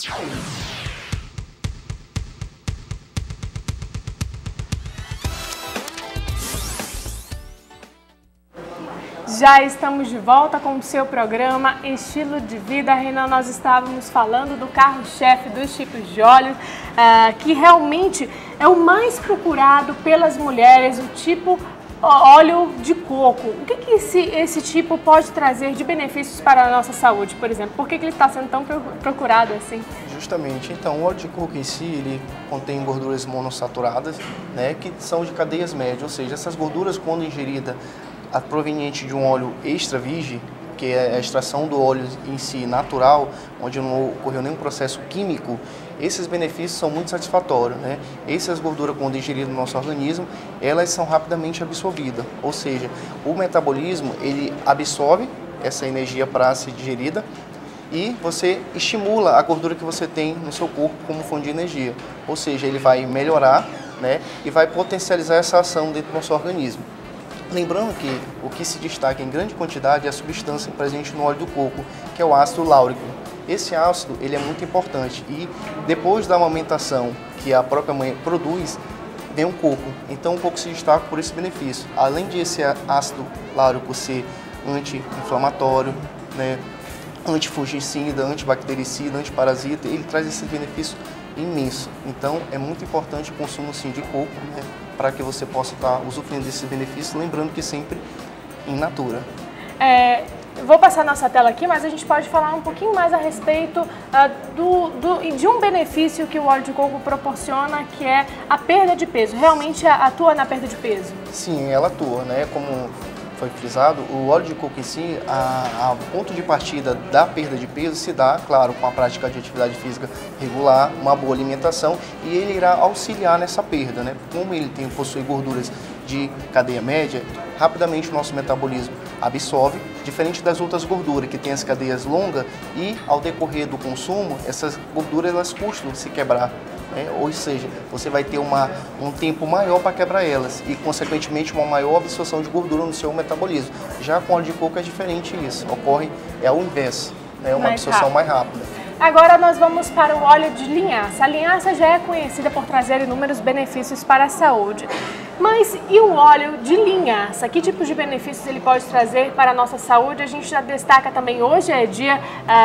Já estamos de volta com o seu programa Estilo de Vida. Renan, nós estávamos falando do carro-chefe dos tipos de óleo, que realmente é o mais procurado pelas mulheres, o tipo óleo de coco. O que esse tipo pode trazer de benefícios para a nossa saúde, por exemplo? Por que ele está sendo tão procurado assim? Justamente, então, o óleo de coco em si, ele contém gorduras monossaturadas, né, que são de cadeias médias, ou seja, essas gorduras, quando ingerida proveniente de um óleo extra virgem, que é a extração do óleo em si natural, onde não ocorreu nenhum processo químico, esses benefícios são muito satisfatórios, né? Essas gorduras, quando ingeridas no nosso organismo, elas são rapidamente absorvidas, ou seja, o metabolismo, ele absorve essa energia para ser digerida e você estimula a gordura que você tem no seu corpo como fonte de energia, ou seja, ele vai melhorar, né, e vai potencializar essa ação dentro do nosso organismo. Lembrando que o que se destaca em grande quantidade é a substância presente no óleo do coco, que é o ácido láurico. Esse ácido ele é muito importante e depois da amamentação que a própria mãe produz, vem o coco. Então o coco se destaca por esse benefício. Além de esse ácido láurico ser anti-inflamatório, né, antifungicida, antibactericida, antiparasita, ele traz esse benefício imenso. Então é muito importante o consumo sim, de coco, né, para que você possa estar usufruindo desses benefícios, lembrando que sempre in natura. Vou passar a nossa tela aqui, mas a gente pode falar um pouquinho mais a respeito de um benefício que o óleo de coco proporciona, que é a perda de peso. Realmente atua na perda de peso? Sim, ela atua, né? Como foi frisado, o óleo de coco em si, a ponto de partida da perda de peso se dá, claro, com a prática de atividade física regular, uma boa alimentação, e ele irá auxiliar nessa perda, né? Como ele possui gorduras de cadeia média, rapidamente o nosso metabolismo absorve, diferente das outras gorduras que tem as cadeias longas e ao decorrer do consumo, essas gorduras elas custam se quebrar. Ou seja, você vai ter um tempo maior para quebrar elas e, consequentemente, uma maior absorção de gordura no seu metabolismo. Já com óleo de coco é diferente isso, ocorre ao inverso, uma absorção mais rápida. Agora nós vamos para o óleo de linhaça. A linhaça já é conhecida por trazer inúmeros benefícios para a saúde. Mas e o óleo de linhaça? Que tipo de benefícios ele pode trazer para a nossa saúde? A gente já destaca também, hoje é dia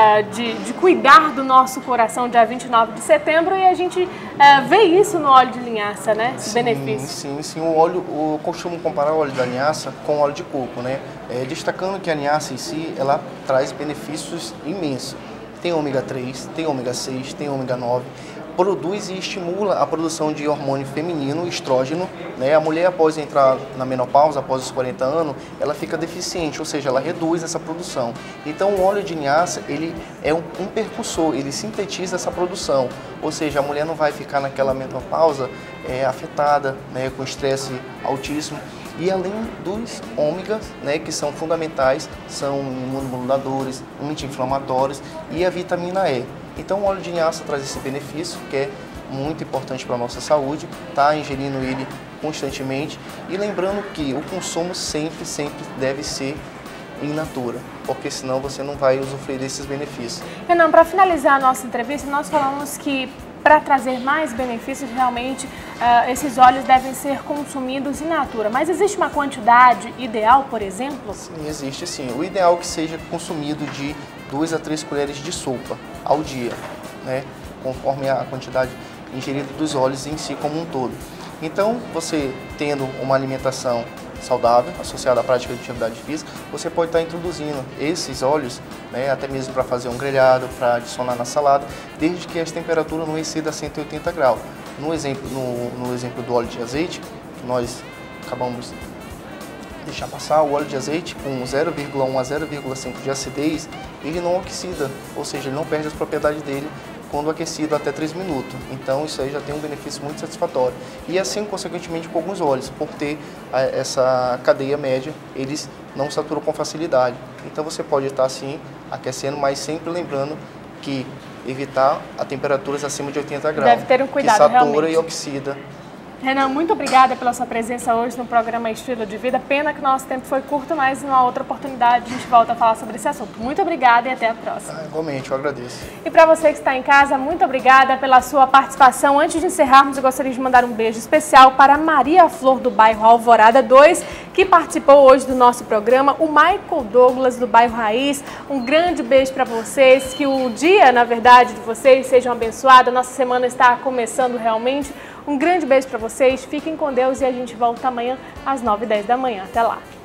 de cuidar do nosso coração, dia 29 de setembro, e a gente vê isso no óleo de linhaça, né? Esse benefício. Sim. Eu costumo comparar o óleo da linhaça com o óleo de coco, né? Destacando que a linhaça em si, ela traz benefícios imensos. Tem ômega 3, tem ômega 6, tem ômega 9, produz e estimula a produção de hormônio feminino, estrógeno, né? A mulher, após entrar na menopausa, após os 40 anos, ela fica deficiente, ou seja, ela reduz essa produção. Então o óleo de linhaça, ele é um percussor, ele sintetiza essa produção, ou seja, a mulher não vai ficar naquela menopausa afetada, né, com estresse altíssimo. E além dos ômegas, né, que são fundamentais, são imunomoduladores, anti-inflamatórios e a vitamina E. Então o óleo de linhaça traz esse benefício que é muito importante para a nossa saúde, tá ingerindo ele constantemente e lembrando que o consumo sempre deve ser in natura, porque senão você não vai usufruir desses benefícios. Renan, para finalizar a nossa entrevista, nós falamos que para trazer mais benefícios, realmente, esses óleos devem ser consumidos in natura. Mas existe uma quantidade ideal, por exemplo? Sim, existe sim. O ideal é que seja consumido de 2 a 3 colheres de sopa ao dia, né? Conforme a quantidade ingerida dos óleos em si como um todo. Então, você tendo uma alimentação saudável, associada à prática de atividade física, você pode estar introduzindo esses óleos, né, até mesmo para fazer um grelhado, para adicionar na salada, desde que as temperaturas não excedam 180 graus. No exemplo do óleo de azeite, que nós acabamos de deixar passar, o óleo de azeite com 0,1 a 0,5 de acidez, ele não oxida, ou seja, ele não perde as propriedades dele quando aquecido até 3 minutos. Então isso aí já tem um benefício muito satisfatório. E assim, consequentemente, com alguns óleos, por ter essa cadeia média, eles não saturam com facilidade. Então você pode estar assim, aquecendo, mas sempre lembrando que evitar a temperaturas acima de 80 graus. Deve ter um cuidado, que satura realmente. E oxida Renan, muito obrigada pela sua presença hoje no programa Estilo de Vida. Pena que o nosso tempo foi curto, mas numa outra oportunidade a gente volta a falar sobre esse assunto. Muito obrigada e até a próxima. Igualmente, eu agradeço. E para você que está em casa, muito obrigada pela sua participação. Antes de encerrarmos, eu gostaria de mandar um beijo especial para a Maria Flor, do bairro Alvorada 2, que participou hoje do nosso programa, o Michael Douglas, do bairro Raiz. Um grande beijo para vocês, que o dia, na verdade, de vocês sejam abençoados. Nossa semana está começando realmente. Um grande beijo para vocês, fiquem com Deus e a gente volta amanhã às 9h10 da manhã. Até lá!